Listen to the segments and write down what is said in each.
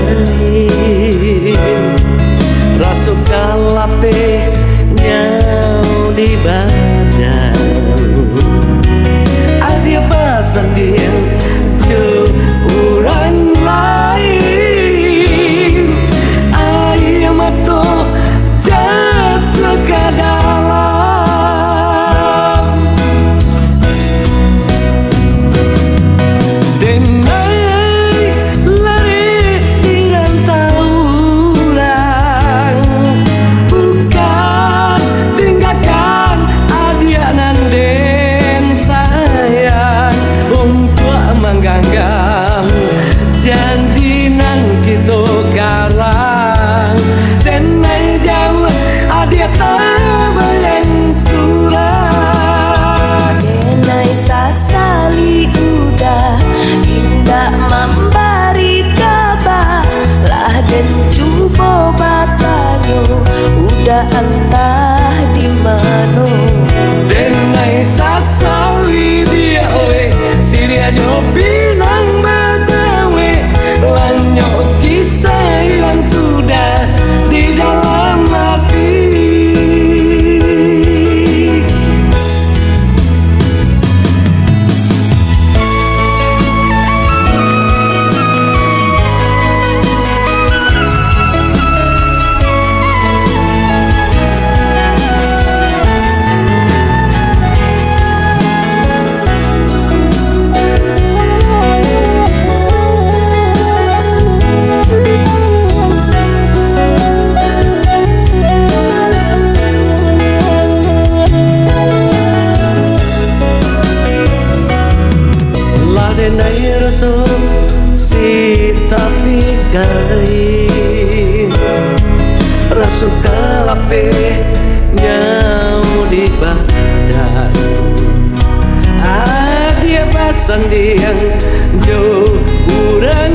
lain rasuk kalape nyau di badan adia pasang dia jo orang lain ayam mato jatuh ke dalam denai lari dengan tauran bukan tinggalkan adia nanden sayang untuk mengganggam janji nan kita karang denai jauh adia tabayang surat denai sasali udah indah memberi kabar lah dan cuba batanyo udah entah di mana denai sasali dia oe siria jo pinang bajawe lanyo kisah hilang sudah di dalam hati denai resep si tapi kain rasuk kalape nyau di badan adia pasang diang jo urang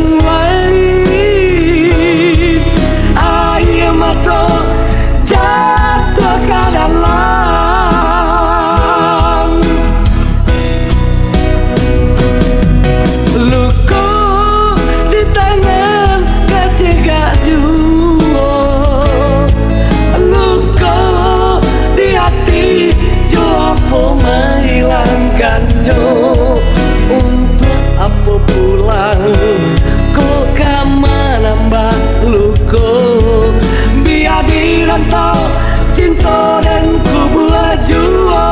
lain ayam mato jatuh ke dalam luka di tangan kecegak juo luka di hati jopo menghilangkannya untuk apa pulang kok kama nambah luka biar dirantau cinta dan kubuah juo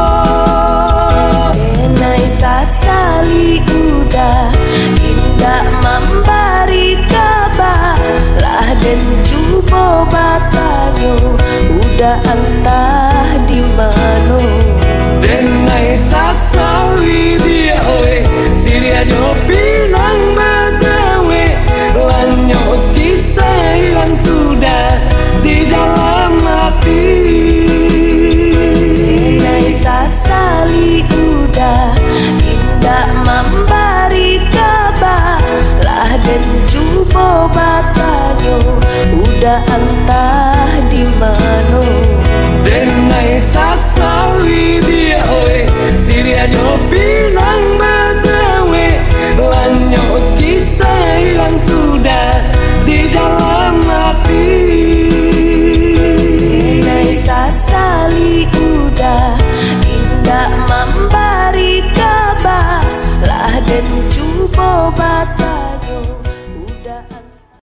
denai sasali udah indah memberi kabar lah dan cuba batanyo udah entah di mana denai sasali dia oe siria jo pinang bajawe lanyo kisah hilang sudah di dalam hati denai sasali udah indah memberi kabar lah dan cuba batanyo udah entah di mana denai sasali dia oe siria jo pinang